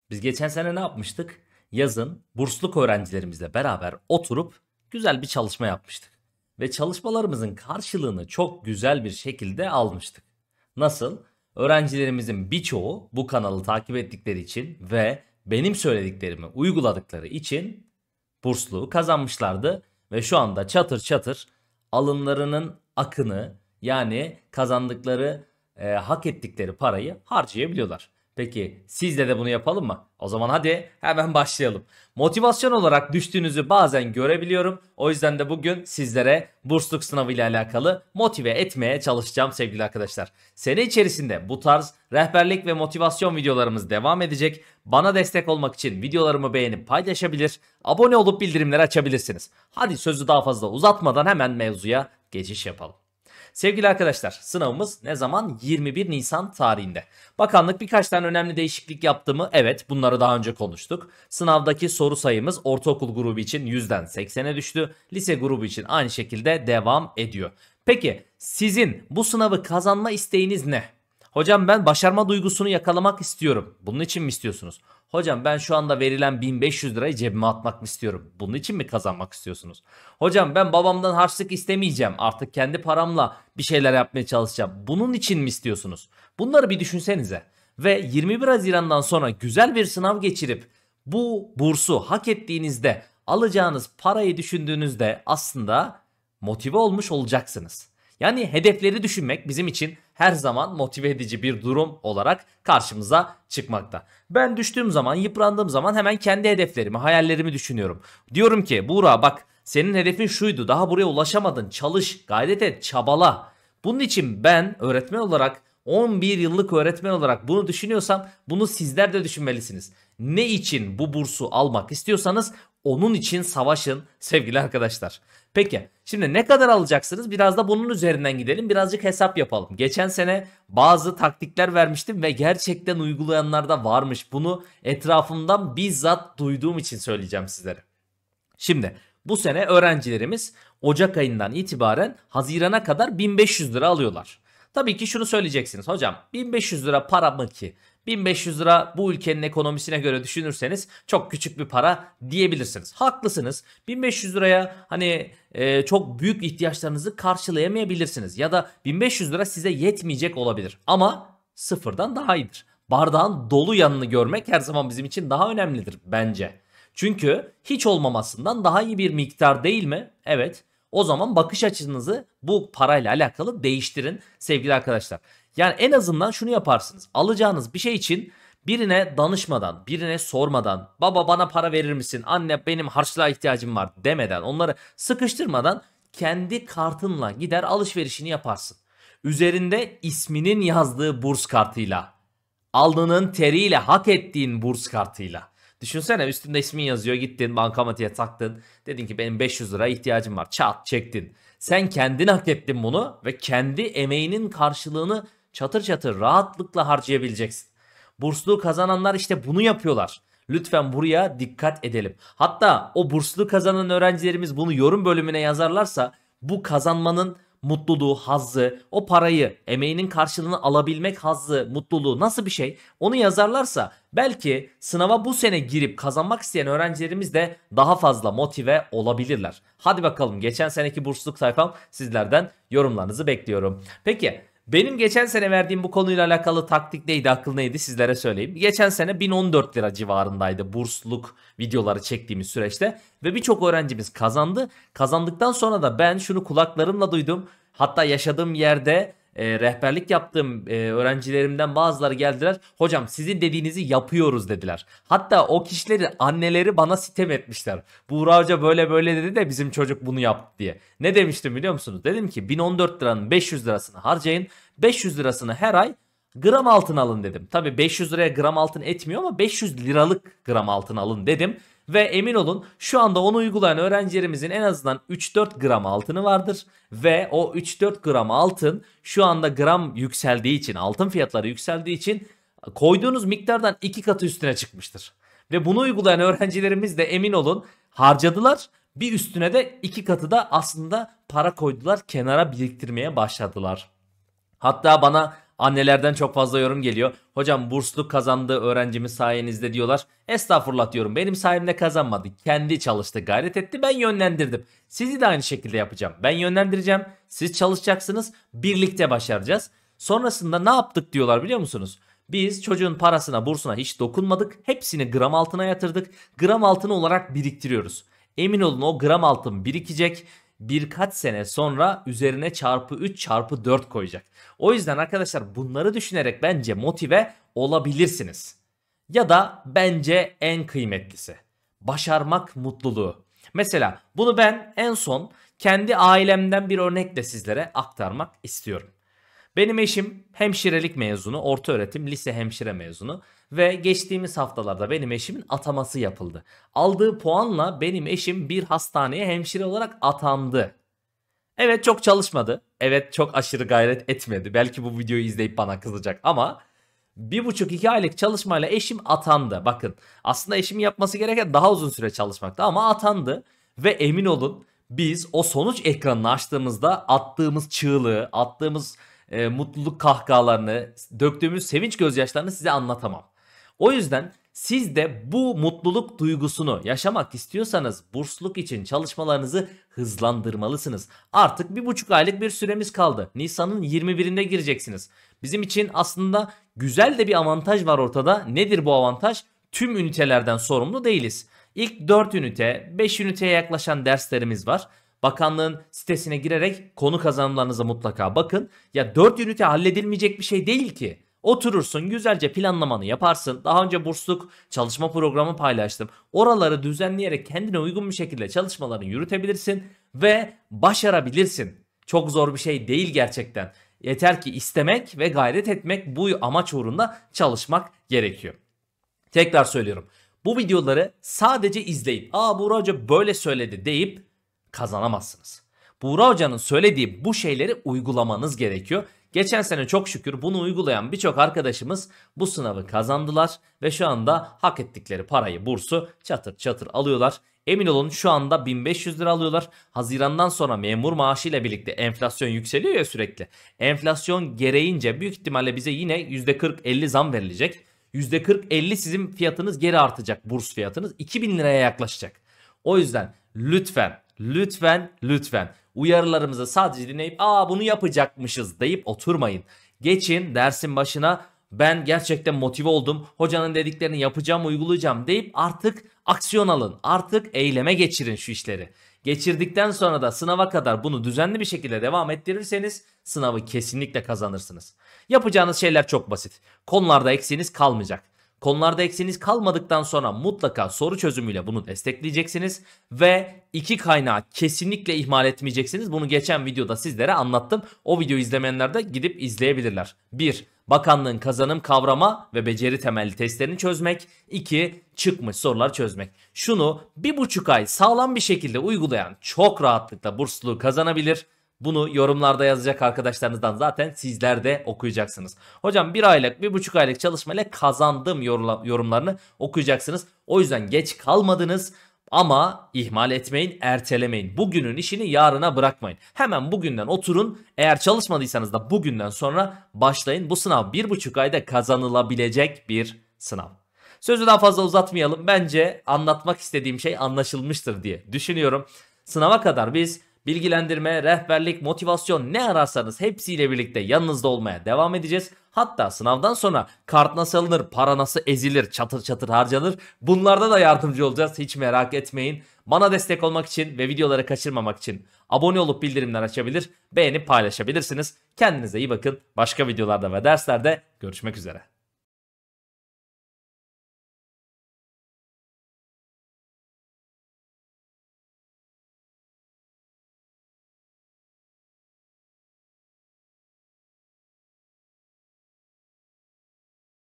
Biz geçen sene ne yapmıştık? Yazın bursluluk öğrencilerimizle beraber oturup güzel bir çalışma yapmıştık. Ve çalışmalarımızın karşılığını çok güzel bir şekilde almıştık. Nasıl? Öğrencilerimizin birçoğu bu kanalı takip ettikleri için ve benim söylediklerimi uyguladıkları için bursluğu kazanmışlardı. Ve şu anda çatır çatır alımlarının akını yani kazandıkları hak ettikleri parayı harcayabiliyorlar. Peki sizle de bunu yapalım mı? O zaman hadi hemen başlayalım. Motivasyon olarak düştüğünüzü bazen görebiliyorum. O yüzden de bugün sizlere bursluluk sınavı ile alakalı motive etmeye çalışacağım sevgili arkadaşlar. Sene içerisinde bu tarz rehberlik ve motivasyon videolarımız devam edecek. Bana destek olmak için videolarımı beğenip paylaşabilir, abone olup bildirimleri açabilirsiniz. Hadi sözü daha fazla uzatmadan hemen mevzuya geçiş yapalım. Sevgili arkadaşlar, sınavımız ne zaman? 21 Nisan tarihinde. Bakanlık birkaç tane önemli değişiklik yaptı mı? Evet, bunları daha önce konuştuk. Sınavdaki soru sayımız ortaokul grubu için 100'den 80'e düştü. Lise grubu için aynı şekilde devam ediyor. Peki sizin bu sınavı kazanma isteğiniz ne? Hocam ben başarma duygusunu yakalamak istiyorum. Bunun için mi istiyorsunuz? Hocam ben şu anda verilen 1500 lirayı cebime atmak mı istiyorum? Bunun için mi kazanmak istiyorsunuz? Hocam ben babamdan harçlık istemeyeceğim. Artık kendi paramla bir şeyler yapmaya çalışacağım. Bunun için mi istiyorsunuz? Bunları bir düşünsenize. Ve 21 Haziran'dan sonra güzel bir sınav geçirip bu bursu hak ettiğinizde alacağınız parayı düşündüğünüzde aslında motive olmuş olacaksınız. Yani hedefleri düşünmek bizim için her zaman motive edici bir durum olarak karşımıza çıkmakta. Ben düştüğüm zaman, yıprandığım zaman hemen kendi hedeflerimi, hayallerimi düşünüyorum. Diyorum ki Buğra bak senin hedefin şuydu, daha buraya ulaşamadın, çalış, gayret et, çabala. Bunun için ben öğretmen olarak 11 yıllık öğretmen olarak bunu düşünüyorsam bunu sizler de düşünmelisiniz. Ne için bu bursu almak istiyorsanız onun için savaşın sevgili arkadaşlar. Peki şimdi ne kadar alacaksınız? Biraz da bunun üzerinden gidelim. Birazcık hesap yapalım. Geçen sene bazı taktikler vermiştim ve gerçekten uygulayanlar da varmış. Bunu etrafımdan bizzat duyduğum için söyleyeceğim sizlere. Şimdi bu sene öğrencilerimiz Ocak ayından itibaren Haziran'a kadar 1500 lira alıyorlar. Tabii ki şunu söyleyeceksiniz. Hocam 1500 lira para mı ki? 1500 lira bu ülkenin ekonomisine göre düşünürseniz çok küçük bir para diyebilirsiniz. Haklısınız. 1500 liraya hani çok büyük ihtiyaçlarınızı karşılayamayabilirsiniz. Ya da 1500 lira size yetmeyecek olabilir. Ama sıfırdan daha iyidir. Bardağın dolu yanını görmek her zaman bizim için daha önemlidir bence. Çünkü hiç olmamasından daha iyi bir miktar değil mi? Evet. O zaman bakış açınızı bu parayla alakalı değiştirin sevgili arkadaşlar. Yani en azından şunu yaparsınız. Alacağınız bir şey için birine danışmadan, birine sormadan, baba bana para verir misin, anne benim harçlığa ihtiyacım var demeden, onları sıkıştırmadan kendi kartınla gider alışverişini yaparsın. Üzerinde isminin yazdığı burs kartıyla, alnının teriyle hak ettiğin burs kartıyla. Düşünsene üstünde ismin yazıyor, gittin bankamatiğe taktın. Dedin ki benim 500 lira ihtiyacım var. Çat çektin. Sen kendin hak ettin bunu ve kendi emeğinin karşılığını çatır çatır rahatlıkla harcayabileceksin. Bursluğu kazananlar işte bunu yapıyorlar. Lütfen buraya dikkat edelim. Hatta o burslu kazanan öğrencilerimiz bunu yorum bölümüne yazarlarsa bu kazanmanın mutluluğu, hazzı, o parayı, emeğinin karşılığını alabilmek hazzı, mutluluğu nasıl bir şey? Onu yazarlarsa belki sınava bu sene girip kazanmak isteyen öğrencilerimiz de daha fazla motive olabilirler. Hadi bakalım geçen seneki bursluluk sayfam sizlerden yorumlarınızı bekliyorum. Peki benim geçen sene verdiğim bu konuyla alakalı taktik neydi, akıl neydi sizlere söyleyeyim. Geçen sene 1014 lira civarındaydı bursluluk videoları çektiğimiz süreçte ve birçok öğrencimiz kazandı. Kazandıktan sonra da ben şunu kulaklarımla duydum. Hatta yaşadığım yerde rehberlik yaptığım öğrencilerimden bazıları geldiler. Hocam sizin dediğinizi yapıyoruz dediler. Hatta o kişileri anneleri bana sitem etmişler. Buğra Hoca böyle böyle dedi de bizim çocuk bunu yaptı diye. Ne demiştim biliyor musunuz? Dedim ki 1014 liranın 500 lirasını harcayın. 500 lirasını her ay gram altın alın dedim. Tabii 500 liraya gram altın etmiyor ama 500 liralık gram altın alın dedim. Ve emin olun şu anda onu uygulayan öğrencilerimizin en azından 3-4 gram altını vardır. Ve o 3-4 gram altın şu anda gram yükseldiği için, altın fiyatları yükseldiği için koyduğunuz miktardan 2 katı üstüne çıkmıştır. Ve bunu uygulayan öğrencilerimiz de emin olun harcadılar. Bir üstüne de 2 katı da aslında para koydular, kenara biriktirmeye başladılar. Hatta bana Annelerden çok fazla yorum geliyor. Hocam bursluluk kazandığı öğrencimiz sayenizde diyorlar. Estağfurullah diyorum. Benim sayemde kazanmadı. Kendi çalıştı, gayret etti. Ben yönlendirdim. Sizi de aynı şekilde yapacağım. Ben yönlendireceğim. Siz çalışacaksınız. Birlikte başaracağız. Sonrasında ne yaptık diyorlar biliyor musunuz? Biz çocuğun parasına, bursuna hiç dokunmadık. Hepsini gram altına yatırdık. Gram altını olarak biriktiriyoruz. Emin olun o gram altın birikecek. Birkaç sene sonra üzerine çarpı 3 çarpı 4 koyacak. O yüzden arkadaşlar bunları düşünerek bence motive olabilirsiniz. Ya da bence en kıymetlisi başarmak mutluluğu. Mesela bunu ben en son kendi ailemden bir örnekle sizlere aktarmak istiyorum. Benim eşim hemşirelik mezunu, ortaöğretim, lise hemşire mezunu ve geçtiğimiz haftalarda benim eşimin ataması yapıldı. Aldığı puanla benim eşim bir hastaneye hemşire olarak atandı. Evet çok çalışmadı. Evet çok aşırı gayret etmedi. Belki bu videoyu izleyip bana kızacak ama 1,5-2 aylık çalışmayla eşim atandı. Bakın aslında eşimin yapması gereken daha uzun süre çalışmaktı ama atandı. Ve emin olun biz o sonuç ekranını açtığımızda attığımız çığlığı, attığımız mutluluk kahkahalarını, döktüğümüz sevinç gözyaşlarını size anlatamam. O yüzden siz de bu mutluluk duygusunu yaşamak istiyorsanız bursluluk için çalışmalarınızı hızlandırmalısınız. Artık 1,5 aylık bir süremiz kaldı. Nisan'ın 21'inde gireceksiniz. Bizim için aslında güzel de bir avantaj var ortada. Nedir bu avantaj? Tüm ünitelerden sorumlu değiliz. İlk 4 ünite, 5 üniteye yaklaşan derslerimiz var. Bakanlığın sitesine girerek konu kazanımlarınıza mutlaka bakın. Ya 4 ünite halledilmeyecek bir şey değil ki. Oturursun güzelce planlamanı yaparsın. Daha önce bursluluk çalışma programı paylaştım. Oraları düzenleyerek kendine uygun bir şekilde çalışmalarını yürütebilirsin ve başarabilirsin. Çok zor bir şey değil gerçekten. Yeter ki istemek ve gayret etmek, bu amaç uğrunda çalışmak gerekiyor. Tekrar söylüyorum. Bu videoları sadece izleyip Buğra Hoca böyle söyledi deyip kazanamazsınız. Buğra Hoca'nın söylediği bu şeyleri uygulamanız gerekiyor. Geçen sene çok şükür bunu uygulayan birçok arkadaşımız bu sınavı kazandılar ve şu anda hak ettikleri parayı, bursu çatır çatır alıyorlar. Emin olun şu anda 1500 lira alıyorlar. Hazirandan sonra memur maaşı ile birlikte enflasyon yükseliyor ya sürekli. Enflasyon gereğince büyük ihtimalle bize yine %40-50 zam verilecek. %40-50 sizin fiyatınız geri artacak, burs fiyatınız 2000 liraya yaklaşacak. O yüzden lütfen uyarılarımızı sadece dinleyip bunu yapacakmışız deyip oturmayın. Geçin dersin başına, ben gerçekten motive oldum, hocanın dediklerini yapacağım, uygulayacağım deyip artık aksiyon alın. Artık eyleme geçirin şu işleri. Geçirdikten sonra da sınava kadar bunu düzenli bir şekilde devam ettirirseniz sınavı kesinlikle kazanırsınız. Yapacağınız şeyler çok basit. Konularda eksiğiniz kalmayacak. Konularda eksiğiniz kalmadıktan sonra mutlaka soru çözümüyle bunu destekleyeceksiniz ve 2 kaynağı kesinlikle ihmal etmeyeceksiniz. Bunu geçen videoda sizlere anlattım. O videoyu izlemeyenler de gidip izleyebilirler. 1. Bakanlığın kazanım, kavrama ve beceri temelli testlerini çözmek. 2. Çıkmış sorular çözmek. Şunu 1,5 ay sağlam bir şekilde uygulayan çok rahatlıkla bursluluğu kazanabilir. Bunu yorumlarda yazacak arkadaşlarınızdan zaten sizler de okuyacaksınız. Hocam 1 aylık 1,5 aylık çalışmayla kazandım yorumlarını okuyacaksınız. O yüzden geç kalmadınız ama ihmal etmeyin, ertelemeyin. Bugünün işini yarına bırakmayın. Hemen bugünden oturun. Eğer çalışmadıysanız da bugünden sonra başlayın. Bu sınav 1,5 ayda kazanılabilecek bir sınav. Sözü daha fazla uzatmayalım. Bence anlatmak istediğim şey anlaşılmıştır diye düşünüyorum. Sınava kadar biz bilgilendirme, rehberlik, motivasyon ne ararsanız hepsiyle birlikte yanınızda olmaya devam edeceğiz. Hatta sınavdan sonra kart nasıl alınır, para nasıl ezilir, çatır çatır harcanır, bunlarda da yardımcı olacağız. Hiç merak etmeyin. Bana destek olmak için ve videoları kaçırmamak için abone olup bildirimler açabilir, beğenip paylaşabilirsiniz. Kendinize iyi bakın. Başka videolarda ve derslerde görüşmek üzere.